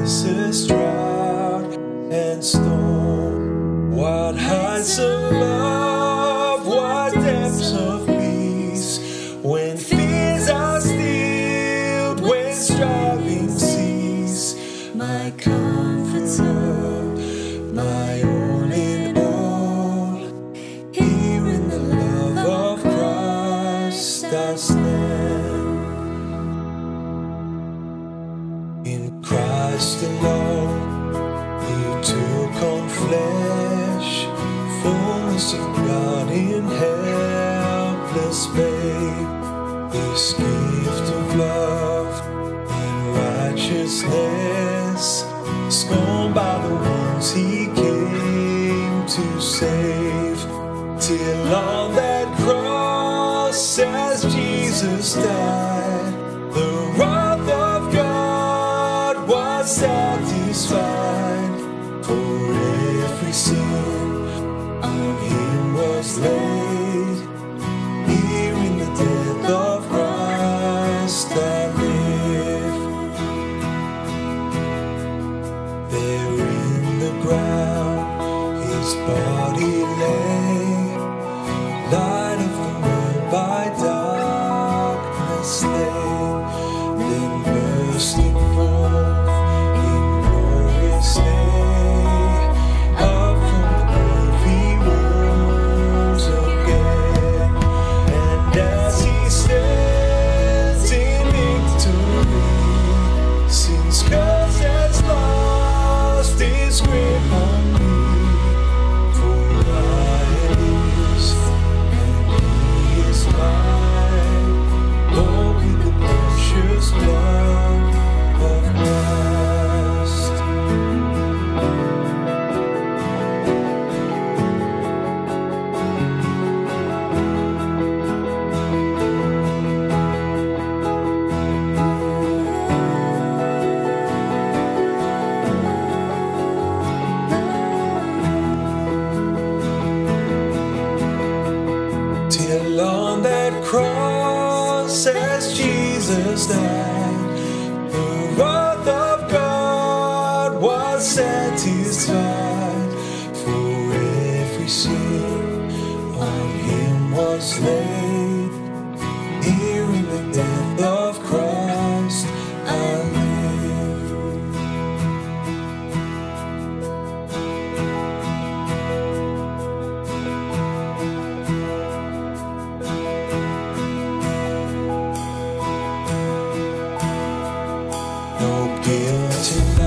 faces, drought and storm. What heights of love, what depths of peace, when fears are stilled, when striving cease. My comforter, my all in all, here in the love of Christ I stand. In Christ alone, He took on flesh, fullness of God in helpless babe. This gift of love and righteousness, scorned by the ones He came to save. Till on that cross, as Jesus died, the wrath of God was satisfied. For every sin on Him was laid. Here in the death of Christ I live. There in the ground His body lay, light of the world by darkness slain. Then bursting forth in glorious day, up from the grave He rose again. And as He stands in victory, sin's curse has lost its grip on me. For I am His and He is mine, bought with the precious blood of Christ. Till on that cross, as Jesus died, the wrath of God was satisfied. For every sin on Him was laid. Here in the death of Christ I live. No guilt in